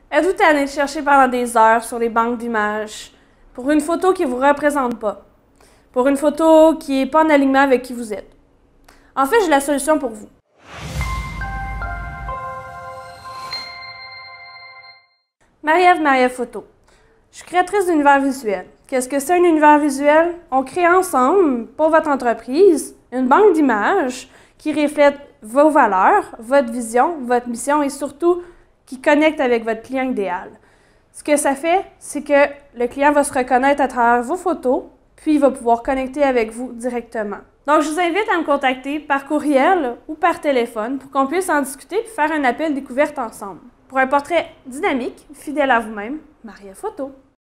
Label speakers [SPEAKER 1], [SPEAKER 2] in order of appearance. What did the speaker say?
[SPEAKER 1] Êtes-vous tanné de chercher pendant des heures sur les banques d'images pour une photo qui ne vous représente pas, pour une photo qui n'est pas en alignement avec qui vous êtes? En fait, j'ai la solution pour vous. Marie-Ève Photo. Je suis créatrice d'univers visuel. Qu'est-ce que c'est un univers visuel? On crée ensemble, pour votre entreprise, une banque d'images qui reflète vos valeurs, votre vision, votre mission et surtout qui connecte avec votre client idéal. Ce que ça fait, c'est que le client va se reconnaître à travers vos photos, puis il va pouvoir connecter avec vous directement. Donc, je vous invite à me contacter par courriel ou par téléphone pour qu'on puisse en discuter et faire un appel découverte ensemble. Pour un portrait dynamique, fidèle à vous-même, Marie-Ève Photo.